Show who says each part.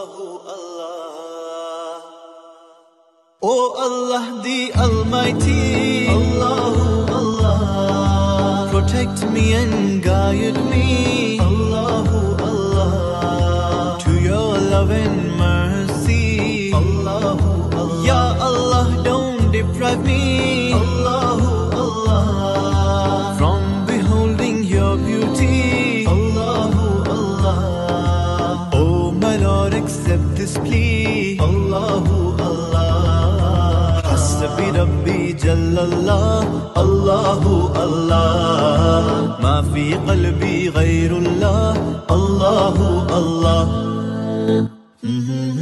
Speaker 1: Oh Allah the Almighty, Allahu Allah, protect me and guide me, Allahu Allah, to your love and mercy, Allahu Allah. Ya Allah, don't deprive me, Allahu Allah, from beholding your beauty, Allahu Allah. Oh my Lord, accept this plea, Allahu Allah. Hasbbi rabbi jallallah, Allahu Allah, ma fi qalbi ghayrullah, Allahu Allah.